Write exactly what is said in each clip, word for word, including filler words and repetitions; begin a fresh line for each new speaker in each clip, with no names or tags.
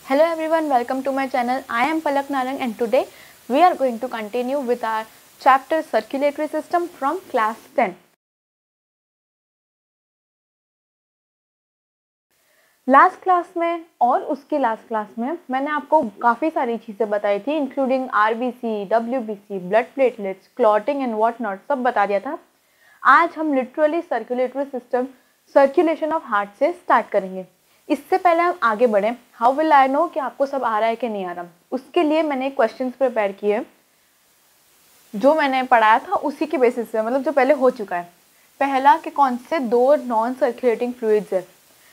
Hello everyone, welcome to my channel. I am Palak Narang and today we are going to continue with our chapter Circulatory System from class ten. Last class में और उसकी last class में मैंने आपको काफ़ी सारी चीज़ें बताई थी, including RBC, WBC, blood platelets, clotting and what not, सब बता दिया था। आज हम literally circulatory system, circulation of heart से स्टार्ट करेंगे। इससे पहले हम आगे बढ़ें, हाउ विल आई नो कि आपको सब आ रहा है कि नहीं आ रहा, उसके लिए मैंने क्वेश्चंस प्रिपेयर किए जो मैंने पढ़ाया था उसी के बेसिस पे, मतलब जो पहले हो चुका है। पहला कि कौन से दो नॉन सर्कुलेटिंग फ्लूइड्स है,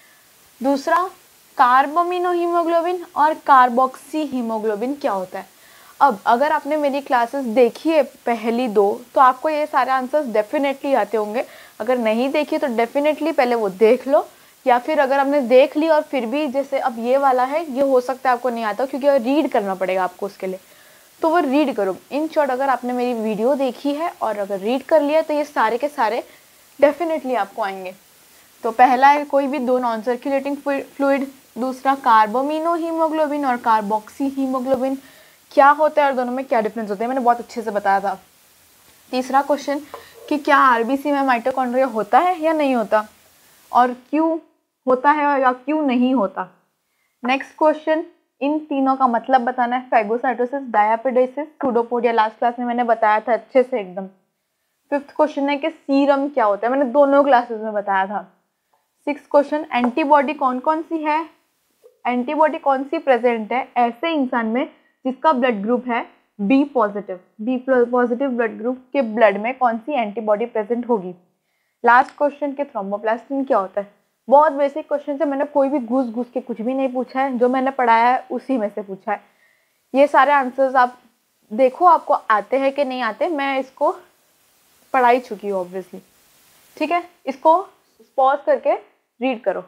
दूसरा कार्बोमिनो हीमोग्लोबिन और कार्बोक्सी हीमोग्लोबिन क्या होता है। अब अगर आपने मेरी क्लासेस देखी है पहली दो तो आपको ये सारे आंसर्स डेफिनेटली आते होंगे। अगर नहीं देखी तो डेफिनेटली पहले वो देख लो, या फिर अगर आपने देख ली और फिर भी जैसे अब ये वाला है, ये हो सकता है आपको नहीं आता क्योंकि रीड करना पड़ेगा आपको उसके लिए, तो वो रीड करो। इन शॉर्ट अगर आपने मेरी वीडियो देखी है और अगर रीड कर लिया तो ये सारे के सारे डेफिनेटली आपको आएंगे। तो पहला है कोई भी दो नॉन सर्कुलेटिंग फ्लूइड, दूसरा कार्बोमिनो हीमोग्लोबिन और कार्बोक्सी हीमोग्लोबिन क्या होता है और दोनों में क्या डिफरेंस होते हैं, मैंने बहुत अच्छे से बताया था। तीसरा क्वेश्चन कि क्या आरबीसी में माइटोकॉन्ड्रिया होता है या नहीं होता, और क्यों होता है या क्यों नहीं होता। नेक्स्ट क्वेश्चन, इन तीनों का मतलब बताना है, phagocytosis, diapedesis, pseudopodia, last class में मैंने बताया था अच्छे से एकदम। फिफ्थ क्वेश्चन है कि सीरम क्या होता है, मैंने दोनों क्लासेस में बताया था। सिक्स क्वेश्चन, एंटीबॉडी कौन कौन सी है, एंटीबॉडी कौन सी प्रेजेंट है ऐसे इंसान में जिसका ब्लड ग्रुप है B positive, B positive blood group के ब्लड में कौन सी एंटीबॉडी प्रेजेंट होगी। लास्ट क्वेश्चन के थ्रोम्बोप्लास्टिन क्या होता है। बहुत बेसिक क्वेश्चन है, मैंने कोई भी घुस घुस के कुछ भी नहीं पूछा है, जो मैंने पढ़ाया है उसी में से पूछा है। ये सारे आंसर्स आप देखो आपको आते हैं कि नहीं आते, मैं इसको पढ़ा ही चुकी हूँ ऑब्वियसली। ठीक है, इसको पॉज करके रीड करो।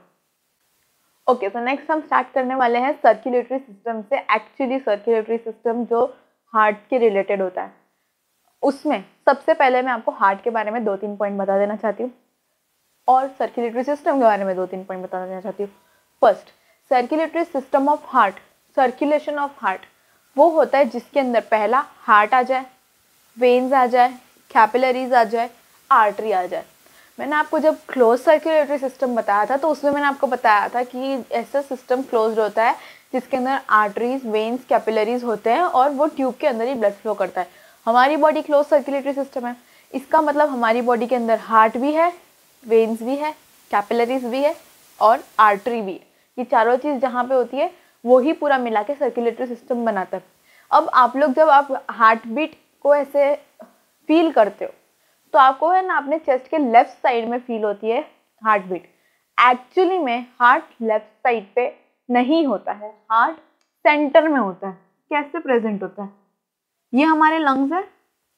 ओके, तो नेक्स्ट हम स्टार्ट करने वाले हैं सर्कुलेटरी सिस्टम से। एक्चुअली सर्कुलेटरी सिस्टम जो हार्ट के रिलेटेड होता है, उसमें सबसे पहले मैं आपको हार्ट के बारे में दो तीन पॉइंट बता देना चाहती हूँ और सर्कुलेटरी सिस्टम के बारे में दो तीन पॉइंट बता देना चाहती हूँ। First, circulatory system of heart, circulation of heart वो होता है जिसके अंदर पहला हार्ट आ जाए, वेन्स आ जाए, कैपिलरीज आ जाए, आर्टरी आ जाए। मैंने आपको जब क्लोज सर्कुलेटरी सिस्टम बताया था तो उसमें मैंने आपको बताया था कि ऐसा सिस्टम क्लोज्ड होता है जिसके अंदर आर्टरीज, वेन्स, कैपिलरीज होते हैं और वो ट्यूब के अंदर ही ब्लड फ्लो करता है। हमारी बॉडी क्लोज सर्कुलेटरी सिस्टम है, इसका मतलब हमारी बॉडी के अंदर हार्ट भी है, वेन्स भी है, कैपिलरीज भी है और आर्टरी भी है। ये चारों चीज़ जहाँ पे होती है वो ही पूरा मिला के सर्कुलेटरी सिस्टम बनाता है। अब आप लोग जब आप हार्ट बीट को ऐसे फील करते हो तो आपको है ना अपने चेस्ट के लेफ्ट साइड में फील होती है हार्ट बीट। एक्चुअली में हार्ट लेफ्ट साइड पे नहीं होता है, हार्ट सेंटर में होता है। कैसे प्रेजेंट होता है, ये हमारे लंग्स है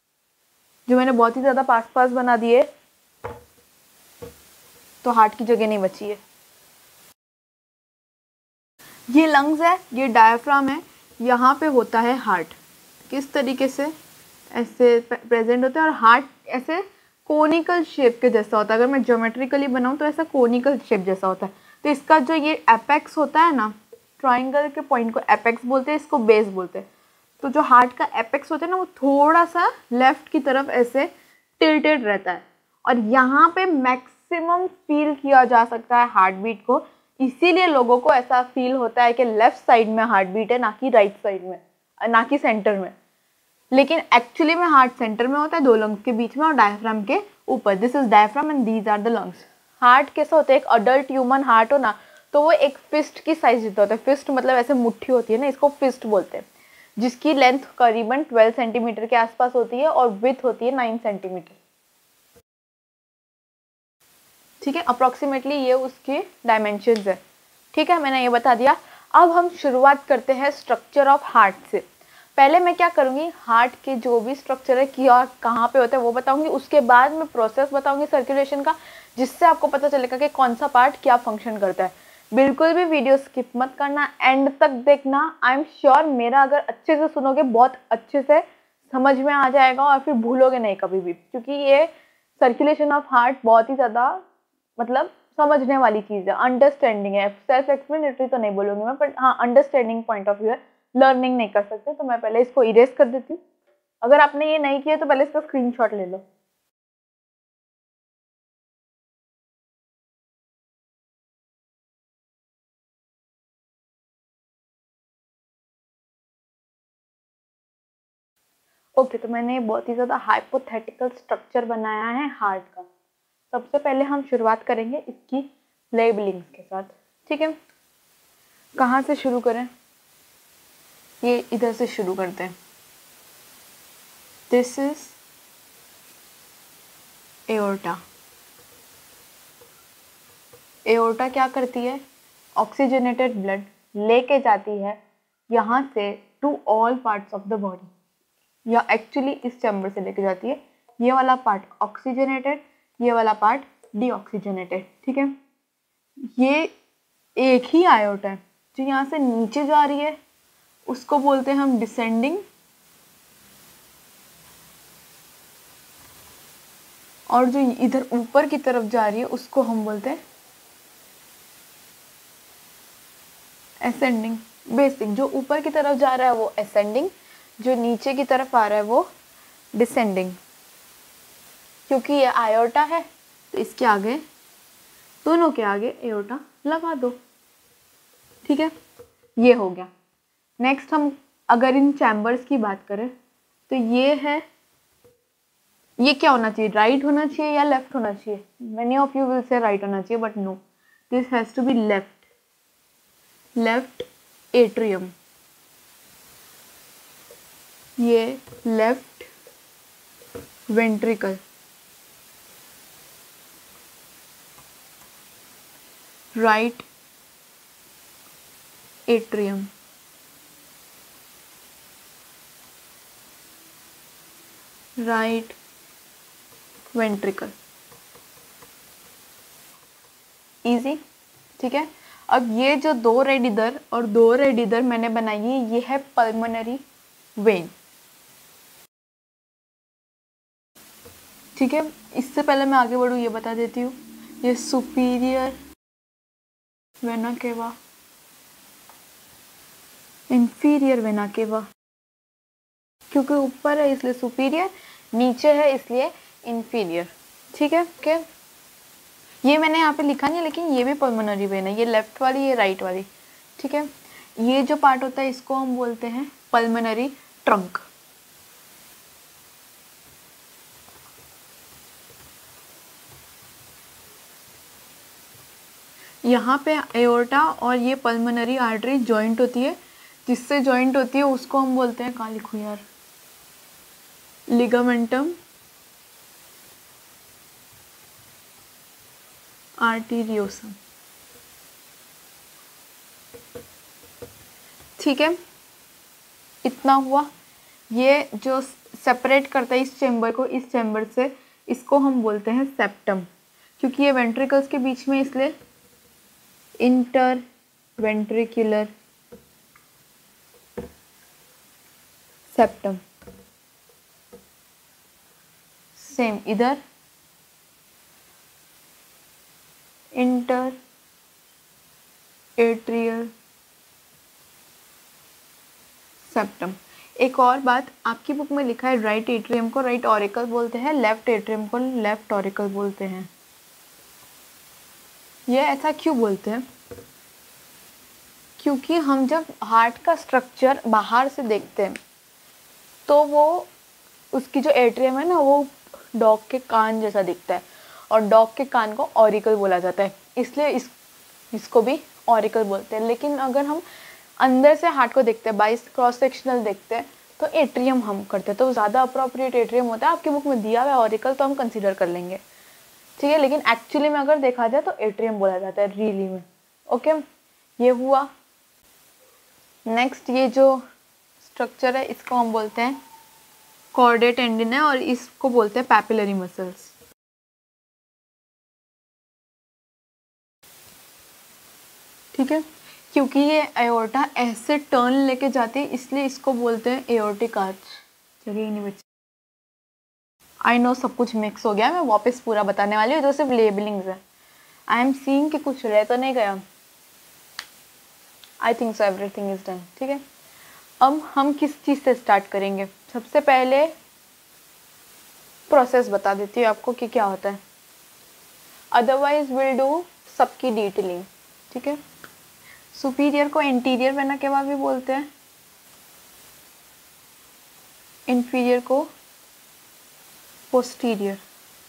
जो मैंने बहुत ही ज़्यादा पास पास बना दिए तो हार्ट की जगह नहीं बची है। ये लंग्स है, ये डायफ्राम है, यहाँ पे होता है हार्ट। किस तरीके से ऐसे प्रेजेंट होता है और हार्ट ऐसे कोनिकल शेप के जैसा होता है। अगर मैं ज्योमेट्रिकली बनाऊँ तो ऐसा कोनिकल शेप जैसा होता है। तो इसका जो ये एपेक्स होता है ना, ट्राइंगल के पॉइंट को एपेक्स बोलते हैं, इसको बेस बोलते हैं। तो जो हार्ट का एपेक्स होता है ना वो थोड़ा सा लेफ्ट की तरफ ऐसे टिल्टेड रहता है और यहाँ पे मैक्सिमम फील किया जा सकता है हार्ट बीट को। इसीलिए लोगों को ऐसा फील होता है कि लेफ्ट साइड में हार्ट बीट है, ना कि राइट साइड में, ना कि सेंटर में। लेकिन एक्चुअली में हार्ट सेंटर में होता है, दो लंग्स के बीच में और डायफ्राम के ऊपर। This is diaphragm and these are the lungs. Heart कैसा होता है, एक अडल्ट ह्यूमन हार्ट हो ना तो वो एक फिस्ट की साइज जितना होता है। फिस्ट मतलब ऐसे मुट्ठी होती है ना, इसको फिस्ट बोलते हैं, जिसकी लेंथ करीबन ट्वेल्व सेंटीमीटर के आसपास होती है और विड्थ होती है नाइन सेंटीमीटर। ठीक है, अप्रोक्सीमेटली ये उसके डायमेंशंस है। ठीक है, मैंने ये बता दिया। अब हम शुरुआत करते हैं स्ट्रक्चर ऑफ हार्ट से। पहले मैं क्या करूँगी, हार्ट के जो भी स्ट्रक्चर है क्या कहाँ पे होता है वो बताऊँगी, उसके बाद मैं प्रोसेस बताऊँगी सर्कुलेशन का, जिससे आपको पता चलेगा कि कौन सा पार्ट क्या फंक्शन करता है। बिल्कुल भी वीडियो स्किप मत करना, एंड तक देखना। आई एम श्योर मेरा अगर अच्छे से सुनोगे बहुत अच्छे से समझ में आ जाएगा और फिर भूलोगे नहीं कभी भी, क्योंकि ये सर्कुलेशन ऑफ हार्ट बहुत ही ज़्यादा मतलब समझने वाली चीज़ है, अंडरस्टैंडिंग है। सेल्फ एक्सप्लेनेटरी तो नहीं बोलूँगी मैं, बट हाँ अंडरस्टैंडिंग पॉइंट ऑफ व्यू है, लर्निंग नहीं कर सकते। तो मैं पहले इसको इरेज कर देती हूँ। अगर आपने ये नहीं किया तो पहले इसका स्क्रीनशॉट ले लो। ओके okay, तो मैंने बहुत ही ज़्यादा हाइपोथेटिकल स्ट्रक्चर बनाया है हार्ट का। सबसे पहले हम शुरुआत करेंगे इसकी लेबलिंग्स के साथ, ठीक है। कहाँ से शुरू करें? ये इधर से शुरू करते हैं। This is aorta. एओर्टा क्या करती है? ऑक्सीजनेटेड ब्लड लेके जाती है यहाँ से to all parts of the body, या एक्चुअली इस चैम्बर से लेके जाती है। ये वाला पार्ट ऑक्सीजनेटेड, ये वाला पार्ट डीऑक्सीजनेटेड, ठीक है। ये एक ही आयोटा है जो यहाँ से नीचे जा रही है, उसको बोलते हैं हम डिसेंडिंग, और जो इधर ऊपर की तरफ जा रही है उसको हम बोलते हैं असेंडिंग। बेसिक जो ऊपर की तरफ जा रहा है वो असेंडिंग, जो नीचे की तरफ आ रहा है वो डिसेंडिंग। क्योंकि ये आयोटा है तो इसके आगे, दोनों के आगे एओर्टा लगा दो, ठीक है। ये हो गया। नेक्स्ट हम अगर इन चैम्बर्स की बात करें तो ये है, ये क्या होना चाहिए? राइट होना चाहिए या लेफ्ट होना चाहिए? Many of you will say right होना चाहिए, but no, this has to be left. Left atrium, ये left ventricle, right atrium, right ventricle. Easy, ठीक है। अब ये जो दो रेड इधर और दो रेड इधर मैंने बनाई है, ये है पल्मोनरी वेन, ठीक है। इससे पहले मैं आगे बढ़ूँ ये बता देती हूँ, ये superior vena cava, inferior vena cava. क्योंकि ऊपर है इसलिए सुपीरियर, नीचे है इसलिए इंफीरियर, ठीक है। ओके, ये मैंने यहाँ पे लिखा नहीं, लेकिन ये भी पल्मोनरी वेन है, ये लेफ्ट वाली, ये राइट वाली, ठीक है। ये जो पार्ट होता है इसको हम बोलते हैं पल्मोनरी ट्रंक। यहाँ पे एओर्टा और ये पल्मोनरी आर्टरी जॉइंट होती है, जिससे जॉइंट होती है उसको हम बोलते हैं, कहाँ लिखूँ यार, लिगामेंटम आर्टीरियोसम, ठीक है। इतना हुआ। ये जो सेपरेट करता है इस चेम्बर को इस चेम्बर से, इसको हम बोलते हैं सेप्टम। क्योंकि ये वेंट्रिकल्स के बीच में, इसलिए इंटर वेंट्रिकुलर सेप्टम। सेम इधर इंटर एट्रियल सेप्टम। एक और बात, आपकी बुक में लिखा है राइट एट्रियम को राइट ऑरिकल बोलते हैं, लेफ्ट एट्रियम को लेफ्ट ऑरिकल बोलते हैं। ये ऐसा क्यों बोलते हैं? क्योंकि हम जब हार्ट का स्ट्रक्चर बाहर से देखते हैं तो वो, उसकी जो एट्रियम है ना, वो डॉग के कान जैसा दिखता है, और डॉग के कान को ऑरिकल बोला जाता है, इसलिए इस इसको भी ऑरिकल बोलते हैं। लेकिन अगर हम अंदर से हार्ट को देखते हैं, बाई क्रॉस सेक्शनल देखते हैं, तो एट्रियम हम करते हैं, तो ज़्यादा अप्रोप्रिएट एट्रियम होता है। आपकी बुक में दिया हुआ है ऑरिकल, तो हम कंसीडर कर लेंगे, ठीक है। लेकिन एक्चुअली में अगर देखा जाए तो एट्रियम बोला जाता है रियली में। ओके, ये हुआ। नेक्स्ट ये जो स्ट्रक्चर है इसको हम बोलते हैं कॉर्डा टेंडिन है, और इसको बोलते हैं पैपिलरी मसल्स, ठीक है। क्योंकि ये एओर्टा ऐसे टर्न लेके जाती है, इसलिए इसको बोलते हैं एओर्टिक आर्च। चलिए नहीं बच्चे, आई नो सब कुछ मिक्स हो गया, मैं वापस पूरा बताने वाली हूँ, तो सिर्फ लेबलिंग्स है। आई एम सीइंग कि कुछ रह तो नहीं गया। I think so everything is done. ठीक है, अब हम किस चीज़ से स्टार्ट करेंगे? सबसे पहले प्रोसेस बता देती हूँ आपको कि क्या होता है, अदरवाइज विल डू सबकी डिटेलिंग। ठीक है, सुपीरियर को इंटीरियर वेना केवा भी बोलते हैं, इंफीरियर को पोस्टीरियर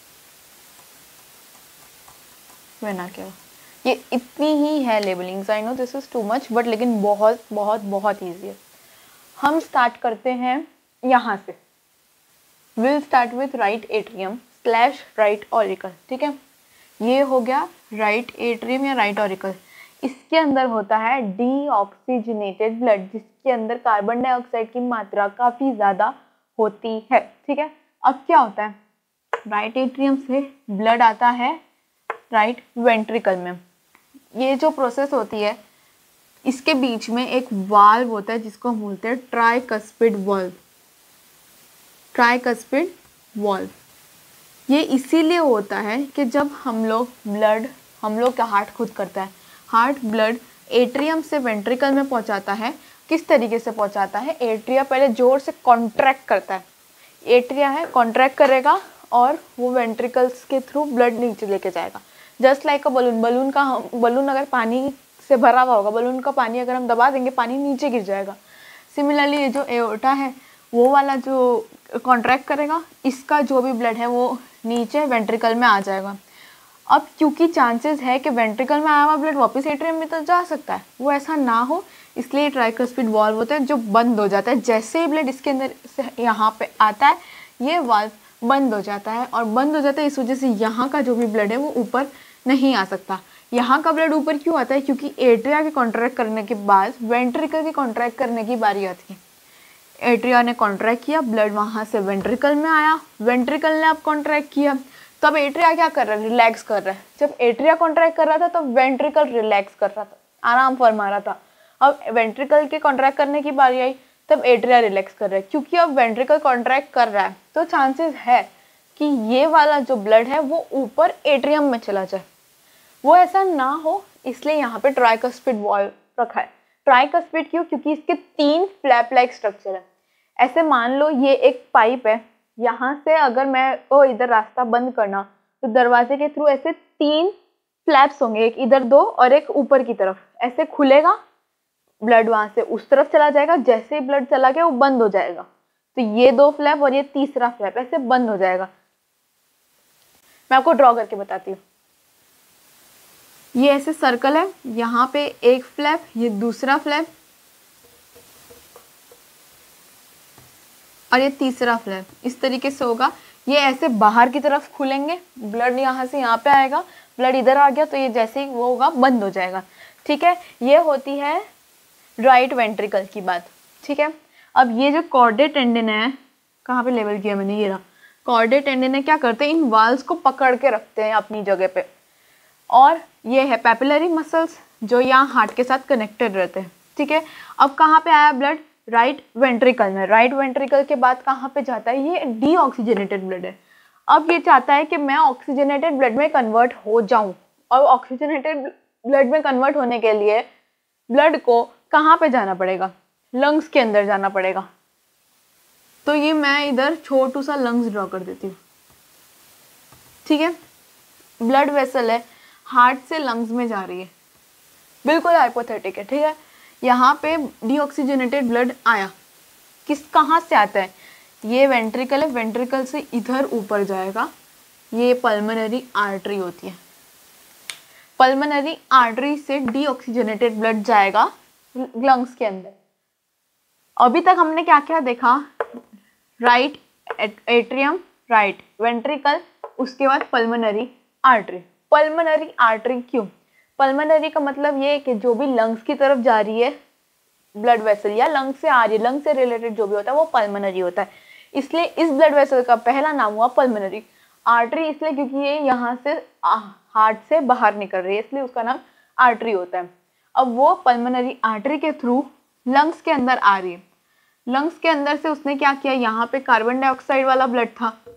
वेना केवा। ये इतनी ही है labellings, I know this is too much but लेकिन बहुत बहुत बहुत ईजी है। हम स्टार्ट करते हैं यहाँ से, will start with right atrium slash right auricle. ठीक है, ये हो गया राइट एट्रियम या राइट ऑरिकल। इसके अंदर होता है डीऑक्सीजनेटेड ब्लड, जिसके अंदर कार्बन डाइऑक्साइड की मात्रा काफ़ी ज़्यादा होती है। ठीक है, अब क्या होता है, राइट एट्रियम से ब्लड आता है राइट वेंट्रिकल में। ये जो प्रोसेस होती है, इसके बीच में एक वाल्व होता है जिसको हम बोलते हैं ट्राइकस्पिड वाल्व। ट्राइकस्पिड वाल्व ये इसीलिए होता है कि जब हम लोग ब्लड, हम लोग का हार्ट खुद करता है, हार्ट ब्लड एट्रियम से वेंट्रिकल में पहुंचाता है। किस तरीके से पहुंचाता है? एट्रिया पहले जोर से कॉन्ट्रैक्ट करता है, एट्रिया है कॉन्ट्रैक्ट करेगा और वो वेंट्रिकल्स के थ्रू ब्लड नीचे लेके जाएगा। Just like a balloon, balloon का बलून अगर पानी से भरा हुआ होगा, बलून का पानी अगर हम दबा देंगे पानी नीचे गिर जाएगा। सिमिलरली ये जो एओर्टा है वो वाला जो कॉन्ट्रैक्ट करेगा, इसका जो भी ब्लड है वो नीचे वेंट्रिकल में आ जाएगा। अब क्योंकि चांसेस है कि वेंट्रिकल में आया हुआ ब्लड वापस एट्रियम में तो जा सकता है, वो ऐसा ना हो इसलिए ट्राइकस्पिड वाल्व होता है जो बंद हो जाता है। जैसे ही ब्लड इसके अंदर से यहाँ पे आता है ये वाल्व बंद हो जाता है, और बंद हो जाता है इस वजह से यहाँ का जो भी ब्लड है वो ऊपर नहीं आ सकता। यहाँ का ब्लड ऊपर क्यों आता है? क्योंकि एट्रिया के कॉन्ट्रैक्ट करने के बाद वेंट्रिकल के कॉन्ट्रैक्ट करने की बारी आती है। एट्रिया ने कॉन्ट्रैक्ट किया, ब्लड वहाँ से वेंट्रिकल में आया, वेंट्रिकल ने अब कॉन्ट्रैक्ट किया, तब एट्रिया क्या कर रहा है? रिलैक्स कर रहा है। जब एट्रिया कॉन्ट्रैक्ट कर रहा था तब वेंट्रिकल रिलैक्स कर रहा था, आराम फरमा रहा था। अब वेंट्रिकल के कॉन्ट्रैक्ट करने की बारी आई तब एट्रिया रिलैक्स कर रहा है। क्योंकि अब वेंट्रिकल कॉन्ट्रैक्ट कर रहा है तो चांसेस है कि ये वाला जो ब्लड है वो ऊपर एट्रियम में चला जाए। वो ऐसा ना हो इसलिए यहाँ पे ट्राइकस्पिड वाल्व रखा है। ट्राइकस्पिड क्यों? क्योंकि इसके तीन फ्लैप लाइक स्ट्रक्चर है। ऐसे मान लो ये एक पाइप है, यहाँ से अगर मैं ओ इधर रास्ता बंद करना तो दरवाजे के थ्रू ऐसे तीन फ्लैप्स होंगे, एक इधर दो और एक ऊपर की तरफ। ऐसे खुलेगा, ब्लड वहां से उस तरफ चला जाएगा, जैसे ही ब्लड चला गया वो बंद हो जाएगा। तो ये दो फ्लैप और ये तीसरा फ्लैप ऐसे बंद हो जाएगा। मैं आपको ड्रॉ करके बताती हूँ। ये ऐसे सर्कल है, यहाँ पे एक फ्लैप, ये दूसरा फ्लैप और ये तीसरा फ्लैप, इस तरीके से होगा। ये ऐसे बाहर की तरफ खुलेंगे, ब्लड यहाँ से यहाँ पे आएगा, ब्लड इधर आ गया तो ये जैसे ही वो होगा बंद हो जाएगा। ठीक है, ये होती है राइट वेंट्रिकल की बात। ठीक है, अब ये जो कॉर्डेट टेंडन है, कहाँ पे लेवल किया मैंने, ये रहा कॉर्डेट टेंडन है। क्या करते हैं? इन वाल्व्स को पकड़ के रखते हैं अपनी जगह पे। और ये है पैपिलरी मसल्स जो यहाँ हार्ट के साथ कनेक्टेड रहते हैं। ठीक है, अब कहाँ पे आया ब्लड? राइट वेंट्रिकल में। राइट वेंट्रिकल के बाद कहाँ पे जाता है? ये डीऑक्सीजनेटेड ब्लड है। अब ये चाहता है कि मैं ऑक्सीजनेटेड ब्लड में कन्वर्ट हो जाऊं, और ऑक्सीजनेटेड ब्लड में कन्वर्ट होने के लिए ब्लड को कहाँ पे जाना पड़ेगा? लंग्स के अंदर जाना पड़ेगा। तो ये मैं इधर छोटू सा लंग्स ड्रॉ कर देती हूँ। ठीक है, ब्लड वेसल है, हार्ट से लंग्स में जा रही है, बिल्कुल हाइपोथेटिक है। ठीक है, यहाँ पे डीऑक्सीजनेटेड ब्लड आया, किस कहाँ से आता है? ये वेंट्रिकल है, वेंट्रिकल से इधर ऊपर जाएगा, ये पल्मोनरी आर्टरी होती है। पल्मोनरी आर्टरी से डीऑक्सीजनेटेड ब्लड जाएगा लंग्स के अंदर। अभी तक हमने क्या क्या देखा? राइट एट्रियम, राइट वेंट्रिकल, उसके बाद पल्मोनरी आर्टरी। पल्मोनरी आर्टरी क्यों? पल्मोनरी का मतलब ये है कि जो भी लंग्स की तरफ जा रही है ब्लड वेसल, या लंग से आ रही है, लंग से रिलेटेड जो भी होता है वो पल्मोनरी होता है। इसलिए इस ब्लड वेसल का पहला नाम हुआ पल्मोनरी आर्टरी, इसलिए क्योंकि ये यहाँ से हार्ट से बाहर निकल रही है, इसलिए उसका नाम आर्टरी होता है। अब वो पल्मोनरी आर्टरी के थ्रू लंग्स के अंदर आ रही है। लंग्स के अंदर से उसने क्या किया? यहाँ पे कार्बन डाइऑक्साइड वाला ब्लड था,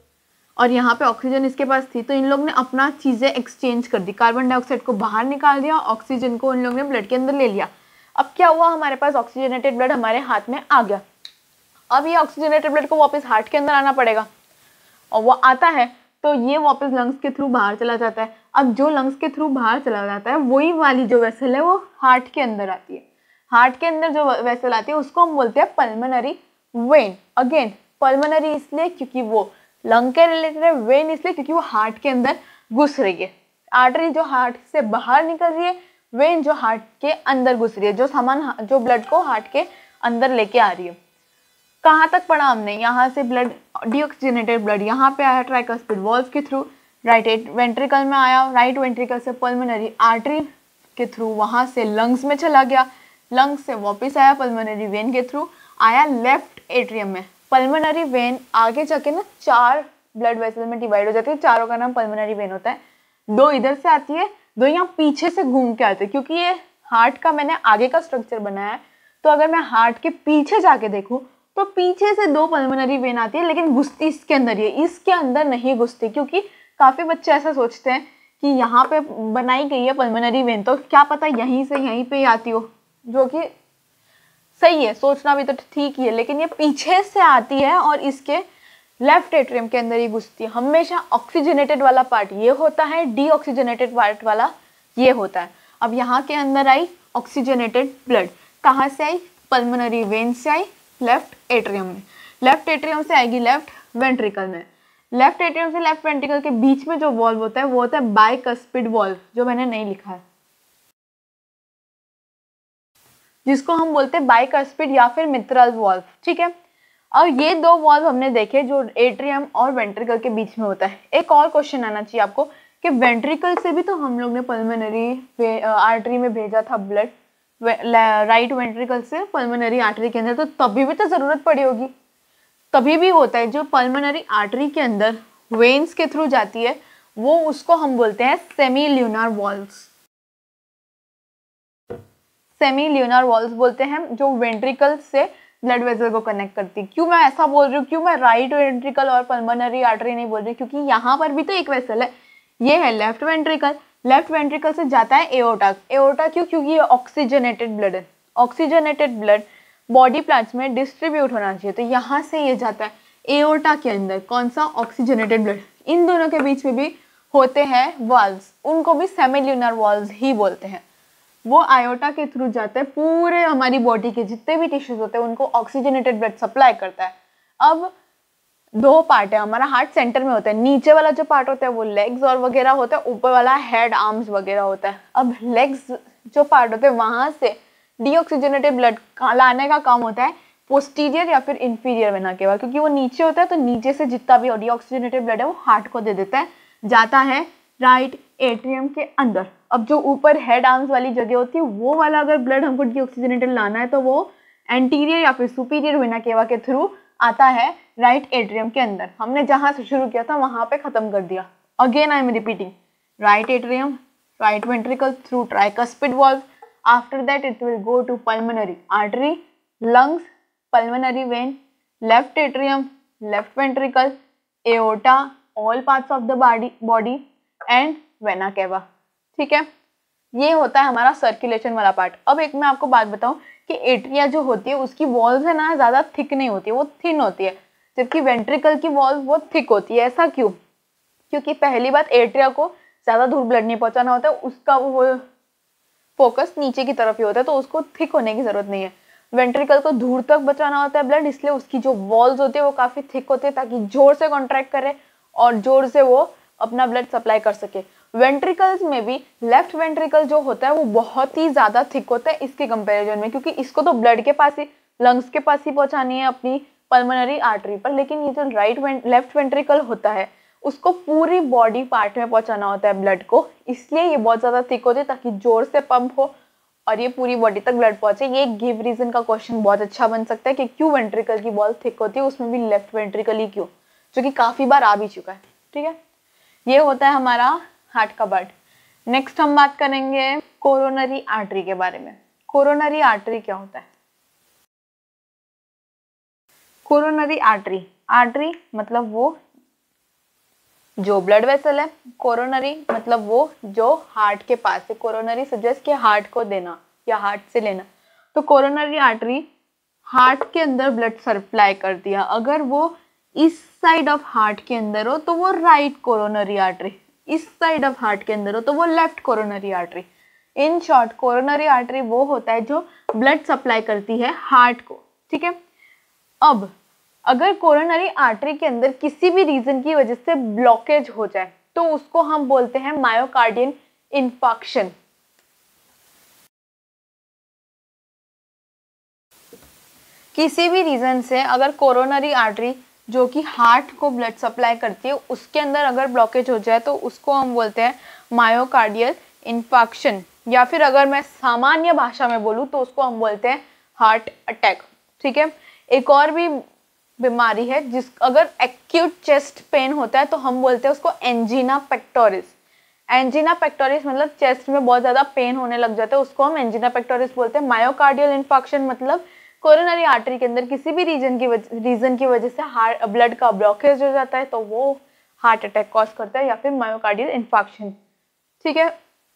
और यहाँ पे ऑक्सीजन इसके पास थी, तो इन लोग ने अपना चीज़ें एक्सचेंज कर दी, कार्बन डाइऑक्साइड को बाहर निकाल दिया, ऑक्सीजन को इन लोग ने ब्लड के अंदर ले लिया। अब क्या हुआ, हमारे पास ऑक्सीजनेटेड ब्लड हमारे हाथ में आ गया। अब ये ऑक्सीजनेटेड ब्लड को वापस हार्ट के अंदर आना पड़ेगा, और वो आता है तो ये वापस लंग्स के थ्रू बाहर चला जाता है। अब जो लंग्स के थ्रू बाहर चला जाता है वही वाली जो वेसल है वो हार्ट के अंदर आती है। हार्ट के अंदर जो वेसल आती है उसको हम बोलते हैं पल्मोनरी वेन। अगेन पल्मोनरी इसलिए क्योंकि वो लंग के रिलेटेड है, वेन इसलिए क्योंकि वो हार्ट के अंदर घुस रही है। आर्टरी जो हार्ट से बाहर निकल रही है, वेन जो हार्ट के अंदर घुस रही है, जो सामान जो ब्लड को हार्ट के अंदर लेके आ रही है। कहाँ तक पढ़ा हमने, यहाँ से ब्लड डीऑक्सीजनेटेड ब्लड यहाँ पे आया ट्राइकस्पिड वॉल्व के थ्रू, राइट वेंट्रिकल में आया, राइट वेंट्रिकल से पल्मोनरी आर्टरी के थ्रू वहाँ से लंग्स में चला गया, लंग्स से वापस आया पल्मोनरी वेन के थ्रू, आया लेफ्ट एट्रियम में। पल्मोनरी वेन आगे जाके ना चार ब्लड वेसल में डिवाइड हो जाती है, चारों का नाम पल्मोनरी वेन होता है। दो इधर से आती है, दो यहाँ पीछे से घूम के आते हैं। क्योंकि ये हार्ट का मैंने आगे का स्ट्रक्चर बनाया है, तो अगर मैं हार्ट के पीछे जाके देखूँ तो पीछे से दो पल्मोनरी वेन आती है, लेकिन घुसती इसके अंदर ही है, इसके अंदर नहीं घुसती। क्योंकि काफ़ी बच्चे ऐसा सोचते हैं कि यहाँ पे बनाई गई है पल्मोनरी वेन, तो क्या पता यहीं से यहीं पे आती हो, जो कि सही है, सोचना भी तो ठीक ही है, लेकिन ये पीछे से आती है और इसके लेफ्ट एट्रियम के अंदर ही घुसती है। हमेशा ऑक्सीजनेटेड वाला पार्ट ये होता है, डीऑक्सीजनेटेड पार्ट वाला ये होता है। अब यहाँ के अंदर आई ऑक्सीजनेटेड ब्लड, कहाँ से आई, पल्मोनरी वेन से आई लेफ्ट एट्रियम में, लेफ्ट एट्रियम से आएगी लेफ्ट वेंट्रिकल में, लेफ्ट एट्रियम से लेफ्ट वेंट्रिकल के बीच में जो वॉल्व होता है वो होता है बाइकस्पिड वॉल्व, जो मैंने नहीं लिखा है, जिसको हम बोलते हैं बाइकस्पिड या फिर मित्रल वॉल्व। ठीक है, और ये दो वॉल्व हमने देखे जो एट्रियम और वेंट्रिकल के बीच में होता है। एक और क्वेश्चन आना चाहिए आपको कि वेंट्रिकल से भी तो हम लोग ने पल्मोनरी आर्टरी में भेजा था ब्लड, राइट वेंट्रिकल से पल्मोनरी आर्टरी के अंदर, तो तभी भी तो जरूरत पड़ी होगी। तभी भी होता है, जो पल्मोनरी आर्टरी के अंदर वेन्स के थ्रू जाती है वो उसको हम बोलते हैं semilunar valves. Semilunar valves बोलते हैं, जो वेंट्रिकल से ब्लड वेसल को कनेक्ट करती है। क्यों मैं ऐसा बोल रही हूँ, क्यों मैं राइट वेंट्रिकल और पल्मोनरी आर्टरी नहीं बोल रही, क्योंकि यहाँ पर भी तो एक वेसल है, ये है लेफ्ट वेंट्रिकल, लेफ्ट वेंट्रिकल से जाता है एओर्टा। एओर्टा क्यों, क्योंकि ये ऑक्सीजनेटेड ब्लड है, ऑक्सीजनेटेड ब्लड बॉडी पार्ट्स में डिस्ट्रीब्यूट होना चाहिए, तो यहाँ से ये जाता है एओर्टा के अंदर। कौन सा, ऑक्सीजनेटेड ब्लड। इन दोनों के बीच में भी होते हैं वाल्व्स, उनको भी सेमील्यूनर वाल्व्स ही बोलते हैं। वो आयोटा के थ्रू जाते हैं, पूरे हमारी बॉडी के जितने भी टिश्यूज होते हैं उनको ऑक्सीजनेटेड ब्लड सप्लाई करता है। अब दो पार्ट है, हमारा हार्ट सेंटर में होता है, नीचे वाला जो पार्ट होता है वो लेग्स और वगैरह होता है, ऊपर वाला हेड आर्म्स वगैरह होता है। अब लेग्स जो पार्ट होते हैं वहां से डीऑक्सीजनेटेड ब्लड लाने का काम होता है पोस्टीरियर या फिर इंफीरियर वेना के बाद, क्योंकि वो नीचे होता है, तो नीचे से जितना भी डीऑक्सीजनेटेड ब्लड है वो हार्ट को दे देता है, जाता है राइट एट्रियम के अंदर। अब जो ऊपर हेड आर्म्स वाली जगह होती है वो वाला अगर ब्लड हमको डीऑक्सीजनेटेड लाना है तो वो एंटीरियर या फिर सुपीरियर वेना केवा के थ्रू आता है राइट एट्रियम के अंदर। हमने जहां से शुरू किया था वहां पे खत्म कर दिया। Again I am repeating, right atrium, right ventricle through tricuspid valve, after that it will go to pulmonary artery, lungs, pulmonary vein, left atrium, left ventricle, aorta, all parts of the body body and vena cava. ठीक है, ये होता है हमारा circulation वाला part. अब एक मैं आपको बात बताऊं कि एट्रिया जो होती है उसकी वॉल्स है ना ज़्यादा थिक नहीं होती है, वो थिन होती है, जबकि वेंट्रिकल की वॉल्व बहुत थिक होती है। ऐसा क्यों? क्योंकि पहली बात एट्रिया को ज़्यादा दूर ब्लड नहीं पहुंचाना होता है, उसका वो फोकस नीचे की तरफ ही होता है, तो उसको थिक होने की ज़रूरत नहीं है। वेंट्रिकल को दूर तक बचाना होता है ब्लड, इसलिए उसकी जो वॉल्स होती है वो काफ़ी थिक होती है ताकि जोर से कॉन्ट्रैक्ट करे और जोर से वो अपना ब्लड सप्लाई कर सके। वेंट्रिकल्स में भी लेफ्ट वेंट्रिकल जो होता है वो बहुत ही ज़्यादा थिक होता है इसके कंपैरिजन में, क्योंकि इसको तो ब्लड के पास ही, लंग्स के पास ही पहुंचानी है अपनी पल्मोनरी आर्टरी पर, लेकिन ये जो राइट लेफ्ट वेंट्रिकल होता है उसको पूरी बॉडी पार्ट में पहुंचाना होता है ब्लड को, इसलिए ये बहुत ज़्यादा थिक होती है ताकि जोर से पंप हो और ये पूरी बॉडी तक ब्लड पहुंचे। ये गिव रीजन का क्वेश्चन बहुत अच्छा बन सकता है कि क्यों वेंट्रिकल की वॉल थिक होती है, उसमें भी लेफ्ट वेंट्रिकल ही क्यों, जो कि काफ़ी बार आ भी चुका है। ठीक है, ये होता है हमारा हार्ट का पार्ट। नेक्स्ट हम बात करेंगे कोरोनरी आर्टरी के बारे में। कोरोनरी आर्टरी क्या होता है? कोरोनरी आर्टरी, आर्टरी मतलब वो जो ब्लड वेसल है, कोरोनरी मतलब वो जो हार्ट के पास है, कोरोनरी सजेस्ट कि हार्ट को देना या हार्ट से लेना, तो कोरोनरी आर्टरी हार्ट के अंदर ब्लड सप्लाई करती है। अगर वो इस साइड ऑफ हार्ट के अंदर हो तो वो राइट कोरोनरी आर्टरी, इस साइड ऑफ हार्ट के अंदर हो तो वो left coronary artery. In short coronary artery वो होता है जो ब्लड सप्लाई करती है हार्ट को, ठीक है। अब अगर कोरोनरी आर्टरी के अंदर किसी भी रीजन की वजह से ब्लॉकेज हो जाए तो उसको हम बोलते हैं मायोकार्डियल इंफार्क्शन। किसी भी रीजन से अगर कोरोनरी आर्टरी जो कि हार्ट को ब्लड सप्लाई करती है उसके अंदर अगर ब्लॉकेज हो जाए तो उसको हम बोलते हैं मायोकार्डियल इंफार्क्शन, या फिर अगर मैं सामान्य भाषा में बोलूँ तो उसको हम बोलते हैं हार्ट अटैक, ठीक है। एक और भी बीमारी है जिस अगर एक्यूट चेस्ट पेन होता है तो हम बोलते हैं उसको एंजीना पेक्टोरिस। एंजीना पेक्टोरिस मतलब चेस्ट में बहुत ज़्यादा पेन होने लग जाता है, उसको हम एंजीना पेक्टोरिस बोलते हैं। मायोकार्डियल इंफार्क्शन मतलब कोरोनरी आर्टरी के अंदर किसी भी रीजन की वजह रीजन की वजह से हार्ट ब्लड का ब्लॉकेज हो जाता है तो वो हार्ट अटैक कॉज करता है या फिर मायोकार्डियल इंफार्क्शन, ठीक है।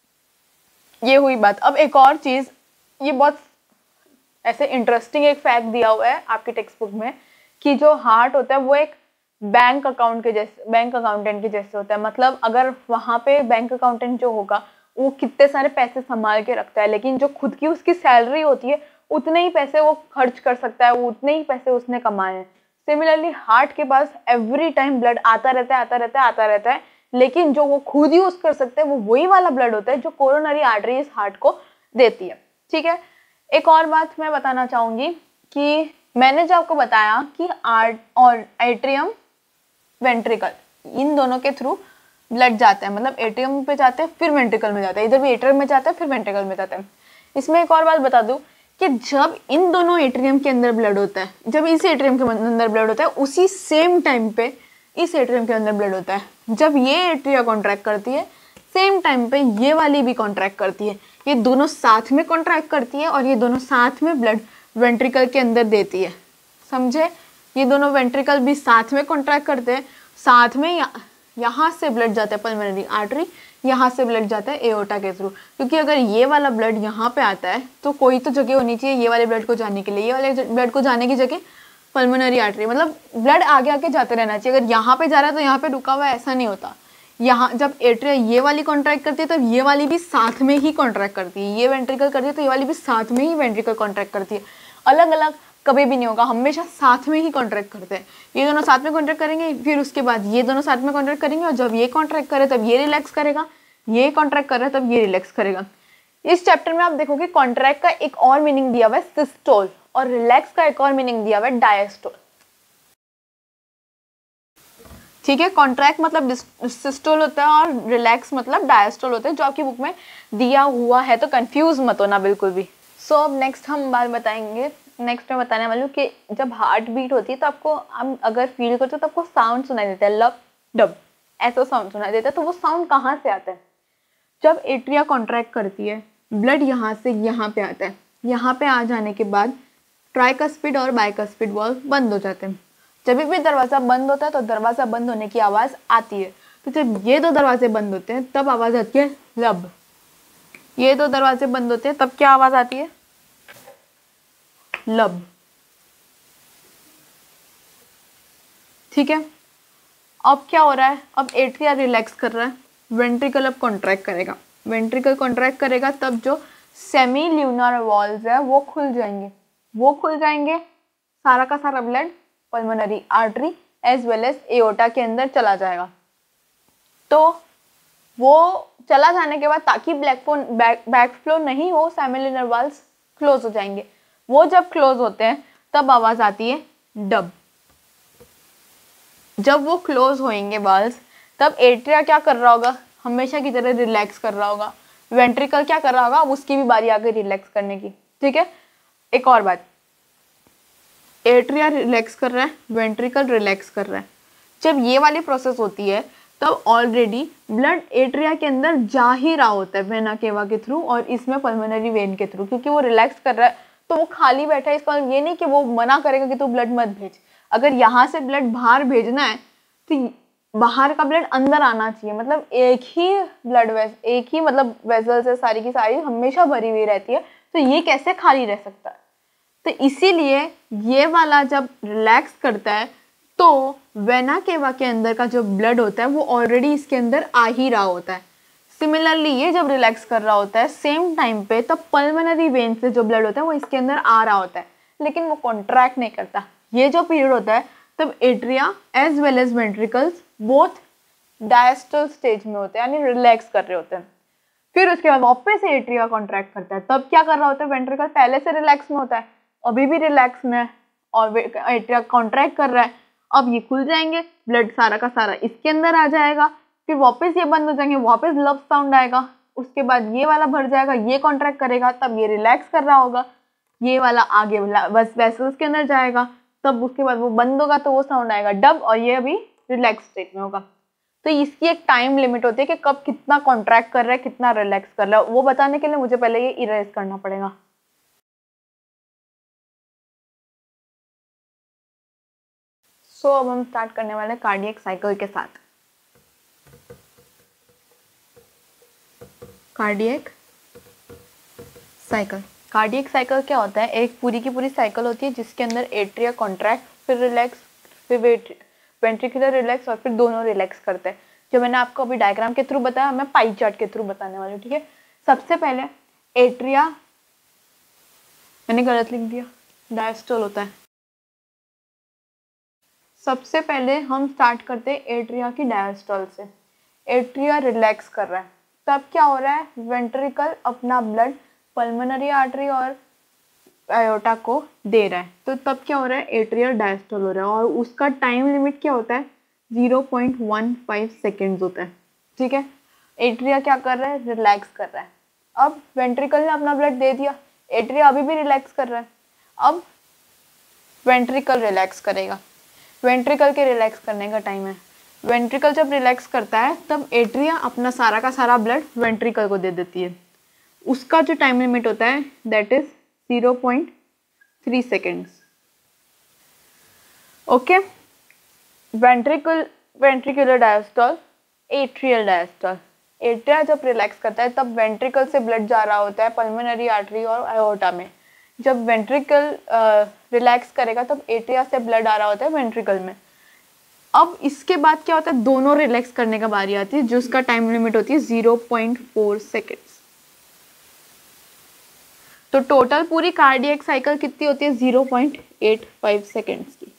ये हुई बात। अब एक और चीज़, ये बहुत ऐसे इंटरेस्टिंग एक फैक्ट दिया हुआ है आपके टेक्स्ट बुक में कि जो हार्ट होता है वो एक बैंक अकाउंट के जैसे बैंक अकाउंटेंट के जैसे होता है। मतलब अगर वहाँ पे बैंक अकाउंटेंट जो होगा वो कितने सारे पैसे संभाल के रखता है, लेकिन जो खुद की उसकी सैलरी होती है उतने ही पैसे वो खर्च कर सकता है, वो उतने ही पैसे उसने कमाए हैं। सिमिलरली हार्ट के पास एवरी टाइम ब्लड आता रहता है आता रहता है आता रहता है, लेकिन जो वो खुद यूज कर सकते हैं वो वही वाला ब्लड होता है जो कोरोनरी आर्टरी इस हार्ट को देती है, ठीक है। एक और बात मैं बताना चाहूंगी कि मैंने जो आपको बताया कि आर्ट और एट्रियम वेंट्रिकल इन दोनों के थ्रू ब्लड जाता है, मतलब एट्रियम पे जाते हैं फिर वेंट्रिकल में जाता है, इधर भी एट्रियम में जाता है फिर वेंट्रिकल में जाता है। इसमें एक और बात बता दूं कि जब इन दोनों एट्रियम के अंदर ब्लड होता है, जब इस एट्रियम के अंदर ब्लड होता है उसी सेम टाइम पे इस एट्रियम के अंदर ब्लड होता है। जब ये एट्रिया कॉन्ट्रैक्ट करती है सेम टाइम पे ये वाली भी कॉन्ट्रैक्ट करती है, ये दोनों साथ में कॉन्ट्रैक्ट करती है और ये दोनों साथ में ब्लड वेंट्रिकल के अंदर देती है, समझे। ये दोनों वेंट्रिकल भी साथ में कॉन्ट्रैक्ट करते हैं, साथ में या, यहाँ से ब्लड जाता है पल्मोनरी आर्टरी, यहाँ से ब्लड जाता है एओर्टा के थ्रू, क्योंकि अगर ये वाला ब्लड यहाँ पे आता है तो कोई तो जगह होनी चाहिए ये वाले ब्लड को जाने के लिए, ये वाले ब्लड को जाने की जगह पल्मोनरी आर्टरी, मतलब ब्लड आगे आगे जाते रहना चाहिए। अगर यहाँ पे जा रहा है तो यहाँ पे रुका हुआ है, ऐसा नहीं होता। यहाँ जब एट्रिया ये वाली कॉन्ट्रैक्ट करती है तब ये वाली भी साथ में ही कॉन्ट्रैक्ट करती है, ये वेंट्रिकल करती है तो ये वाली भी साथ में ही वेंट्रिकल कॉन्ट्रैक्ट करती है। अलग अलग कभी भी नहीं होगा, हमेशा साथ में ही कॉन्ट्रैक्ट करते हैं। ये दोनों साथ में कॉन्ट्रैक्ट करेंगे, फिर उसके बाद ये दोनों साथ में कॉन्ट्रैक्ट करेंगे, और जब ये कॉन्ट्रैक्ट करे तब ये रिलैक्स करेगा, ये कॉन्ट्रैक्ट कर रहा है तब ये रिलैक्स करेगा। इस चैप्टर में आप देखोगे कॉन्ट्रैक्ट का एक और मीनिंग दिया हुआ है सिस्टोल, और रिलैक्स का एक और मीनिंग दिया हुआ है डायस्टोल, ठीक है। कॉन्ट्रैक्ट मतलब सिस्टोल होता है और रिलैक्स मतलब डायस्टोल होता है, जो आपकी बुक में दिया हुआ है, तो कंफ्यूज मत होना बिल्कुल भी। सो अब नेक्स्ट हम बात बताएंगे, नेक्स्ट मैं बताने वाली हूँ कि जब हार्ट बीट होती है तो आपको हम अगर फील करते हो तो आपको साउंड सुनाई देता है, लब डब ऐसा साउंड सुनाई देता है। तो वो साउंड कहाँ से आता है? जब एट्रिया कॉन्ट्रैक्ट करती है ब्लड यहाँ से यहाँ पे आता है, यहाँ पे आ जाने के बाद ट्राइकस्पिड और बाइकस्पिड वॉल्व बंद हो जाते हैं। जब भी दरवाज़ा बंद होता है तो दरवाज़ा बंद होने की आवाज़ आती है, तो जब ये दो दरवाजे बंद होते हैं तब आवाज़ आती है लब। ये दो दरवाजे बंद होते हैं तब क्या आवाज़ आती है? लब, ठीक है। अब क्या हो रहा है? अब एट्रिया रिलैक्स कर रहा है, वेंट्रिकल अब कॉन्ट्रैक्ट करेगा, वेंट्रिकल कॉन्ट्रैक्ट करेगा तब जो सेमी ल्यूनर वॉल्व्स है वो खुल जाएंगे, वो खुल जाएंगे, सारा का सारा blood pulmonary artery as well as aorta के अंदर चला जाएगा। तो वो चला जाने के बाद ताकि black flow back back flow नहीं हो, सेमी ल्यूनर वॉल्व्स क्लोज हो जाएंगे। वो जब क्लोज होते हैं तब आवाज आती है डब। जब वो क्लोज होएंगे वाल्व्स तब एट्रिया क्या कर रहा होगा? हमेशा की तरह रिलैक्स कर रहा होगा। वेंट्रिकल क्या कर रहा होगा? उसकी भी बारी आ गई रिलैक्स करने की, ठीक है। एक और बात, एट्रिया रिलैक्स कर रहा है, वेंट्रिकल रिलैक्स कर रहा है। जब ये वाली प्रोसेस होती है तब ऑलरेडी ब्लड एट्रिया के अंदर जा ही रहा होता है वेना केवा के थ्रू और इसमें पल्मोनरी वेन के थ्रू, क्योंकि वो रिलैक्स कर रहा है तो वो खाली बैठा है। इसका ये नहीं कि वो मना करेगा कि तू ब्लड मत भेज। अगर यहाँ से ब्लड बाहर भेजना है तो बाहर का ब्लड अंदर आना चाहिए, मतलब एक ही ब्लड वेस एक ही मतलब वेसल से सारी की सारी हमेशा भरी हुई रहती है, तो ये कैसे खाली रह सकता है। तो इसीलिए ये वाला जब रिलैक्स करता है तो वेना केवा के अंदर का जो ब्लड होता है वो ऑलरेडी इसके अंदर आ ही रहा होता है। सिमिलरली ये जब रिलैक्स कर रहा होता है सेम टाइम पे, तब पल्मोनरी वेन से जो ब्लड होता है वो इसके अंदर आ रहा होता है, लेकिन वो कॉन्ट्रैक्ट नहीं करता। ये जो पीरियड होता है तब atria as well as ventricles both diastole stage में होते हैं, यानी रिलैक्स कर रहे होते हैं। फिर उसके बाद वापस से एट्रिया कॉन्ट्रैक्ट करता है, तब क्या कर रहा होता है, वेंट्रिकल पहले से रिलैक्स में होता है, अभी भी रिलैक्स में है और एट्रिया कॉन्ट्रैक्ट कर रहा है। अब ये खुल जाएंगे, ब्लड सारा का सारा इसके अंदर आ जाएगा, फिर वापस ये बंद हो जाएंगे, वापस लब साउंड आएगा, उसके बाद ये वाला भर जाएगा, ये कॉन्ट्रैक्ट करेगा, तब ये रिलैक्स कर रहा होगा, ये वाला आगे बस वेसल्स के अंदर जाएगा, तब उसके बाद वो बंद होगा तो वो साउंड आएगा डब, और ये अभी रिलैक्स स्टेट में होगा। तो इसकी एक टाइम लिमिट होती है कि कब कितना कॉन्ट्रैक्ट कर रहा है, कितना रिलैक्स कर रहा है, वो बताने के लिए मुझे पहले ये इरेज करना पड़ेगा। सो so, अब हम स्टार्ट करने वाले कार्डियक साइकिल के साथ। कार्डियक साइकिल कार्डियक साइकिल क्या होता है, एक पूरी की पूरी साइकिल होती है जिसके अंदर एट्रिया कॉन्ट्रैक्ट, फिर रिलैक्स, फिर वेंट्रिकुलर रिलैक्स, और फिर दोनों रिलैक्स करते हैं। जो मैंने आपको अभी डायग्राम के थ्रू बताया, मैं पाई चार्ट के थ्रू बताने वाली हूँ, ठीक है। सबसे पहले एट्रिया, मैंने गलत लिख दिया, डायस्टोल होता है। सबसे पहले हम स्टार्ट करते हैं एट्रिया की डायस्टोल से। एट्रिया रिलैक्स कर रहा है, तब क्या हो रहा है, वेंट्रिकल अपना ब्लड पल्मोनरी आर्टरी और आयोटा को दे रहा है, तो तब क्या हो रहा है, एट्रियल डायस्टोल हो रहा है, और उसका टाइम लिमिट क्या होता है, zero point one five seconds होता है, ठीक है। एट्रिया क्या कर रहा है, रिलैक्स कर रहा है। अब वेंट्रिकल ने अपना ब्लड दे दिया, एट्रिया अभी भी रिलैक्स कर रहा है, अब वेंट्रिकल रिलैक्स करेगा। वेंट्रिकल के रिलैक्स करने का टाइम है, वेंट्रिकल जब रिलैक्स करता है तब एट्रिया अपना सारा का सारा ब्लड वेंट्रिकल को दे देती है। उसका जो टाइम लिमिट होता है that is zero point three seconds, okay. Ventricle ventricular diastole, atrial diastole. Atria जब रिलैक्स करता है तब वेंट्रिकल से ब्लड जा रहा होता है पल्मोनरी आर्टरी और आयोटा में। जब वेंट्रिकल रिलैक्स करेगा तब एट्रिया से ब्लड आ रहा होता है वेंट्रिकल में। अब इसके बाद क्या होता है, दोनों रिलैक्स करने का बारी आती है, जो उसका टाइम लिमिट होती है ज़ीरो पॉइंट फोर सेकेंड्स। तो टोटल पूरी कार्डियक साइकिल कितनी होती है, zero point eight five seconds की।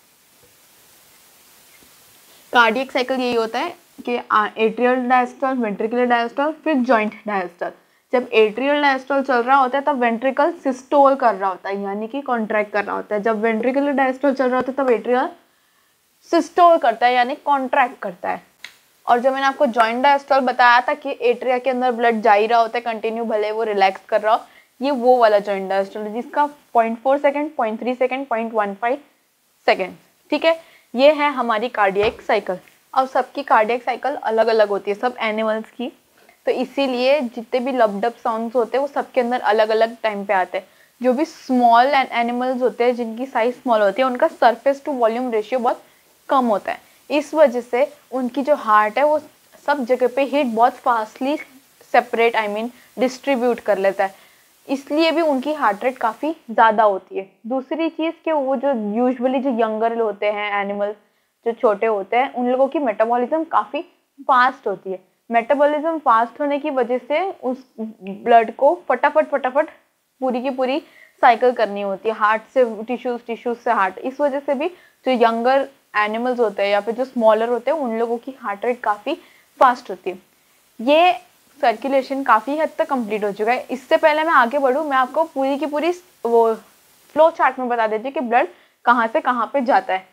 कार्डियक साइकिल यही होता है कि एट्रियल डायस्टोल, वेंट्रिकुलर डायस्टोल, फिर जॉइंट डायस्टोल। जब एट्रियल डायस्टोल चल रहा होता है तब वेंट्रिकल सिस्टोल कर रहा होता है, यानी कि कॉन्ट्रैक्ट कर रहा होता है। जब वेंट्रिकुलर डायस्टोल चल रहा होता है तब एट्रियल सिस्टोल करता है, यानी कॉन्ट्रैक्ट करता है। और जब मैंने आपको जॉइंट डायस्टोल बताया था कि एट्रिया के अंदर ब्लड जा ही रहा होता है कंटिन्यू, भले वो रिलैक्स कर रहा हो, ये वो वाला जॉइंट डायस्टोल है जिसका zero point four second, zero point three second, zero point one five second, ठीक है। ये है हमारी कार्डियक साइकिल। अब सबकी कार्डियक साइकिल अलग अलग होती है, सब एनिमल्स की, तो इसीलिए जितने भी लबडब साउंड्स होते हैं वो सबके अंदर अलग अलग टाइम पे आते हैं। जो भी स्मॉल एनिमल्स होते हैं जिनकी साइज स्मॉल होती है, उनका सरफेस टू वॉल्यूम रेशियो बहुत कम होता है, इस वजह से उनकी जो हार्ट है वो सब जगह पे हीट बहुत fastly separate I mean distribute कर लेता है, इसलिए भी उनकी हार्ट रेट काफ़ी ज़्यादा होती है। दूसरी चीज़ कि वो जो यूजुअली जो यंगर होते हैं एनिमल्स, जो छोटे होते हैं, उन लोगों की मेटाबॉलिज्म काफ़ी फास्ट होती है। मेटाबॉलिज्म फास्ट होने की वजह से उस ब्लड को फटाफट फटाफट पूरी की पूरी साइकिल करनी होती है, हार्ट से टिश्यूज, टिश्यूज से हार्ट। इस वजह से भी जो यंगर एनिमल्स होते हैं या फिर जो स्मॉलर होते हैं उन लोगों की हार्ट रेट काफ़ी फास्ट होती है। ये सर्कुलेशन काफ़ी हद तक कंप्लीट हो चुका है। इससे पहले मैं आगे बढ़ूँ, मैं आपको पूरी की पूरी वो फ्लो चार्ट में बता देती हूँ कि ब्लड कहाँ से कहाँ पे जाता है।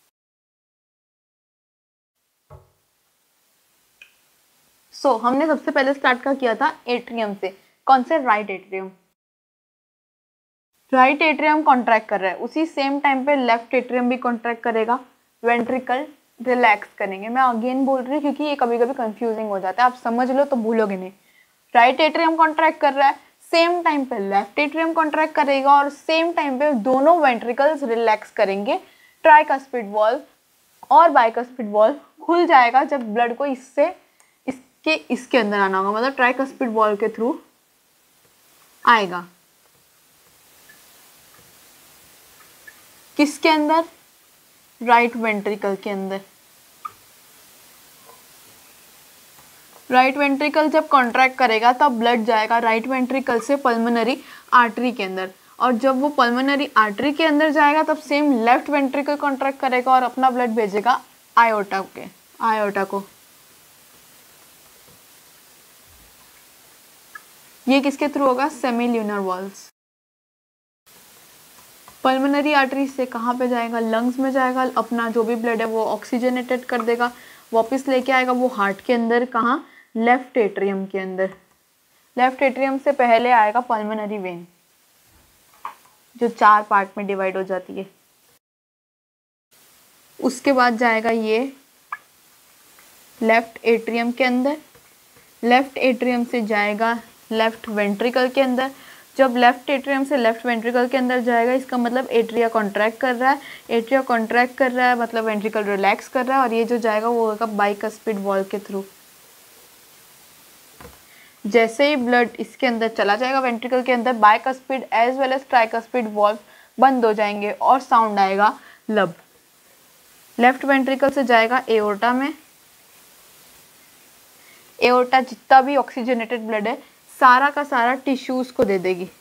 सो so, हमने सबसे पहले स्टार्ट का किया था एट्रियम से। कौन से? Right atrium. Right atrium contract कर रहा है, उसी सेम टाइम पे लेफ्ट एट्रियम भी कॉन्ट्रैक्ट करेगा, वेंट्रिकल रिलैक्स करेंगे। मैं अगेन बोल रही हूँ क्योंकि ये कभी कभी कंफ्यूजिंग हो जाता है, आप समझ लो तो भूलोगे नहीं। राइट एट्रियम कॉन्ट्रैक्ट कर रहा है, सेम टाइम पे लेफ्ट एट्रियम कॉन्ट्रैक्ट करेगा, और सेम टाइम पे दोनों वेंट्रिकल्स रिलैक्स करेंगे। ट्राइकस्पिड वॉल्व और बाइकस्पिड वॉल्व खुल जाएगा जब ब्लड को इससे इसके इसके अंदर आना होगा, मतलब ट्राइकस्पिड वॉल्व के थ्रू आएगा। किसके अंदर? राइट वेंट्रिकल के अंदर। राइट वेंट्रिकल जब कॉन्ट्रैक्ट करेगा तब ब्लड जाएगा राइट वेंट्रिकल से पल्मोनरी आर्टरी के अंदर, और जब वो पल्मोनरी आर्टरी के अंदर जाएगा तब सेम लेफ्ट वेंट्रिकल कॉन्ट्रैक्ट करेगा और अपना ब्लड भेजेगा आयोटा के आयोटा को। ये किसके थ्रू होगा? सेमील्यूनर वॉल्व्स। पल्मोनरी आर्टरी से कहाँ पे जाएगा? लंग्स में जाएगा, अपना जो भी ब्लड है वो ऑक्सीजनेटेड कर देगा, वापस लेके आएगा वो हार्ट के अंदर। कहाँ? लेफ्ट एट्रियम के अंदर। लेफ्ट एट्रियम से पहले आएगा पल्मोनरी वेन, जो चार पार्ट में डिवाइड हो जाती है। उसके बाद जाएगा ये लेफ्ट एट्रियम के अंदर। लेफ्ट एट्रियम से जाएगा लेफ्ट वेंट्रिकल के अंदर। जब लेफ्ट एट्रियम से लेफ्ट वेंट्रिकल के अंदर जाएगा, इसका मतलब एट्रिया कॉन्ट्रैक्ट कर रहा है। एट्रिया कॉन्ट्रैक्ट कर रहा है मतलब वेंट्रिकल रिलैक्स कर रहा है, और ये जो जाएगा वो होगा बाइकस्पिड वॉल्व के थ्रू। जैसे ही ब्लड इसके अंदर चला जाएगा वेंट्रिकल के अंदर, bicuspid as well as tricuspid valve बंद हो जाएंगे और साउंड आएगा लब। लेफ्ट वेंट्रिकल से जाएगा एओर्टा में। एओर्टा जितना भी ऑक्सीजनेटेड ब्लड है सारा का सारा टिश्यूज को दे देगी,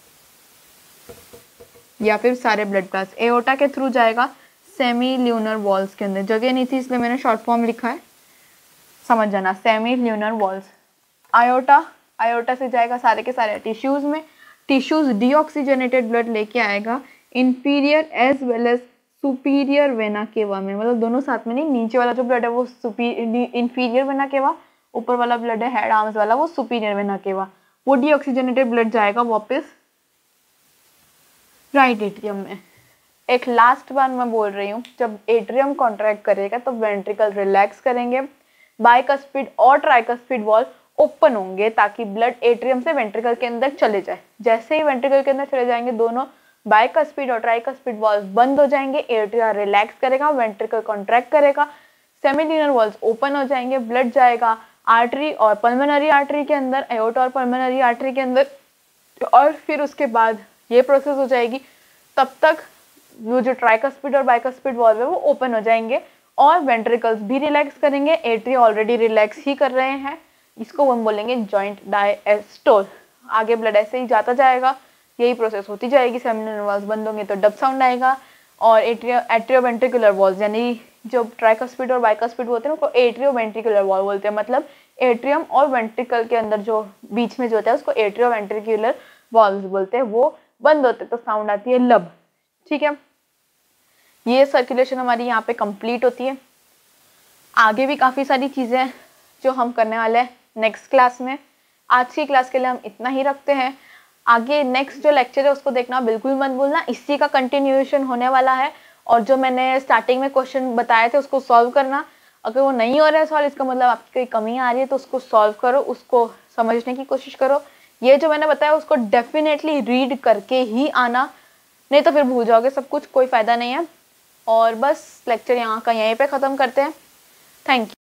या फिर सारे ब्लड क्लास। एओर्टा के थ्रू जाएगा सेमील्यूनर वॉल्व्स के अंदर। जगह नहीं थी इसलिए मैंने शॉर्ट फॉर्म लिखा है, समझ जाना। सेमील्यूनर वॉल्व्स। आयोटा आयोटा से जाएगा सारे के सारे टिश्यूज में। टिश्यूज डीऑक्सीजनेटेड ब्लड लेके आएगा inferior as well as superior vena cava में, मतलब दोनों साथ में नहीं। नीचे वाला जो ब्लड है वो इंफीरियर वेना केवा, ऊपर वाला ब्लड है हेड आर्म्स वाला वो सुपीरियर वेना केवा। वो डीऑक्सीजनेटेड ब्लड जाएगा वापस राइट एट्रियम में। एक लास्ट बार मैं बोल रही हूँ, जब एट्रियम कॉन्ट्रैक्ट करेगा तो वेंट्रिकल रिलैक्स करेंगे, बाइकस्पिड और ट्राइकस्पिड वॉल्व ओपन होंगे ताकि ब्लड एट्रियम से वेंट्रिकल के अंदर चले जाए। जैसे ही वेंट्रिकल के अंदर चले जाएंगे दोनों बाइकस्पिड और ट्राइकस्पिड वॉल्व बंद हो जाएंगे, एट्रिया रिलैक्स करेगा, वेंट्रिकल कॉन्ट्रैक्ट करेगा, सेमील्यूनर वॉल्व्स ओपन हो जाएंगे, ब्लड जाएगा आर्टरी और पल्मोनरी आर्टरी के अंदर, एओर्टा और पल्मोनरी आर्टरी के अंदर, और फिर उसके बाद ये प्रोसेस हो जाएगी। तब तक वो जो ट्राइकस्पिड और बाइकस्पिड वॉल्व है वो ओपन हो जाएंगे और वेंट्रिकल्स भी रिलैक्स करेंगे। एट्रिया ऑलरेडी रिलैक्स ही कर रहे हैं, इसको हम बोलेंगे जॉइंट डायस्टोल। आगे ब्लड ऐसे ही जाता जाएगा, यही प्रोसेस होती जाएगी। सेमिनल वॉल्व्स बंद होंगे तो डब साउंड आएगा, और एट्रियो एट्रियोवेंट्रिकुलर वॉल्व्स यानी जो ट्राइकस्पिड और बाइकस्पिड होते हैं उसको एट्रियोवेंट्रिकुलर वॉल्व बोलते हैं। मतलब एट्रियम और वेंट्रिकल के अंदर जो बीच में जो होता है उसको एट्रियोवेंट्रिकुलर वॉल्व्स बोलते हैं। वो बंद होते तो साउंड आती है लब। ठीक है, ये सर्कुलेशन हमारी यहाँ पे कंप्लीट होती है। आगे भी काफ़ी सारी चीज़ें जो हम करने वाले हैं नेक्स्ट क्लास में। आज की क्लास के लिए हम इतना ही रखते हैं। आगे नेक्स्ट जो लेक्चर है उसको देखना बिल्कुल मत भूलना, इसी का कंटिन्यूएशन होने वाला है। और जो मैंने स्टार्टिंग में क्वेश्चन बताए थे उसको सॉल्व करना। अगर वो नहीं हो रहा है सॉल्व, इसका मतलब आपकी कोई कमी आ रही है तो उसको सॉल्व करो, उसको समझने की कोशिश करो। ये जो मैंने बताया उसको डेफिनेटली रीड करके ही आना, नहीं तो फिर भूल जाओगे सब कुछ, कोई फ़ायदा नहीं है। और बस लेक्चर यहाँ का यहीं पे ख़त्म करते हैं। Thank you.